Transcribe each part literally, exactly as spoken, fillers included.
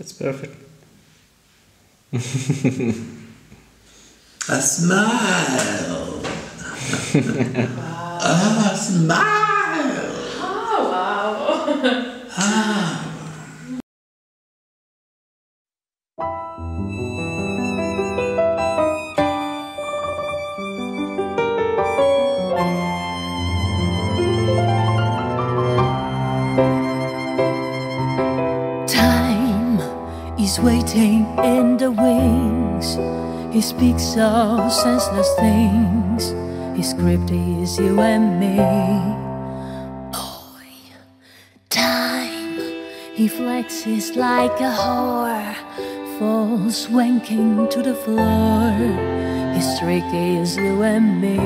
It's perfect. A smile. Ah, a smile. Oh, wow. Ah. Time is waiting in the wings. He speaks of senseless things. His script is you and me. Boy, time, he flexes like a whore, falls wanking to the floor. His trick is you and me.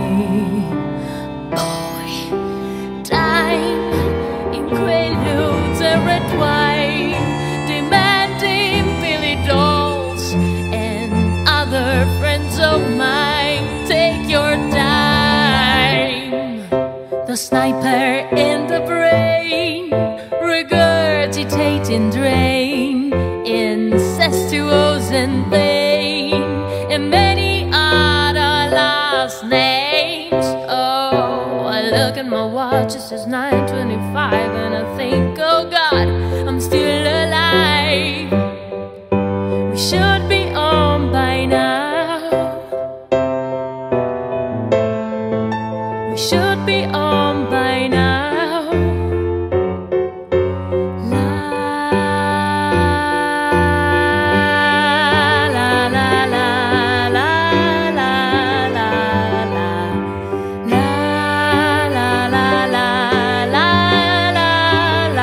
Boy, time, incredules and red wine, demanding Billy dolls and other friends of mine. Take your time. The sniper in the brain, regurgitating drain, incestuous and vain, and many other last names. Oh, I look at my watch, it says nine twenty-five, and I think, oh God, I'm still alive. We should be on by now. We should be on by now. La la la la la la la la la la la la la la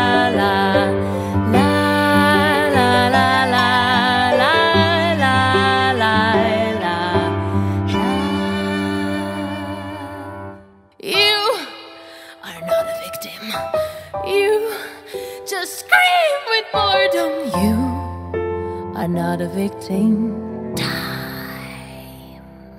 You just scream with boredom. You are not a victim. Time.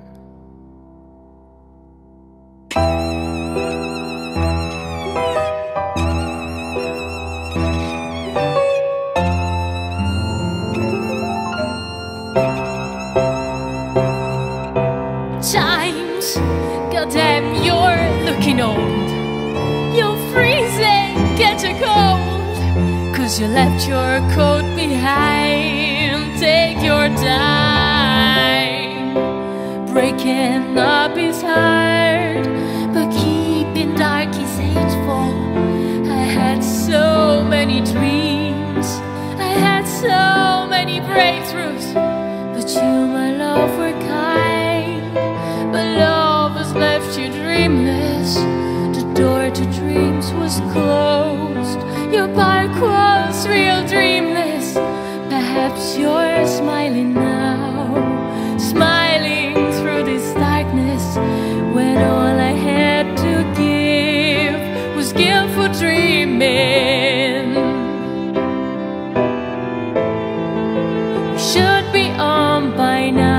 Times, goddamn, you're looking old. You're freezing, get a cold, 'cause you left your coat behind. Take your time. Breaking up is hard, but keeping dark is hateful. I had so many dreams, I had so many breakthroughs, but you, my love, were kind. But love has left you dreamless. The door to dreams was closed. Your bark was real dreamless. Perhaps you're smiling now, smiling through this darkness, when all I had to give was guilt for dreaming. We should be on by now.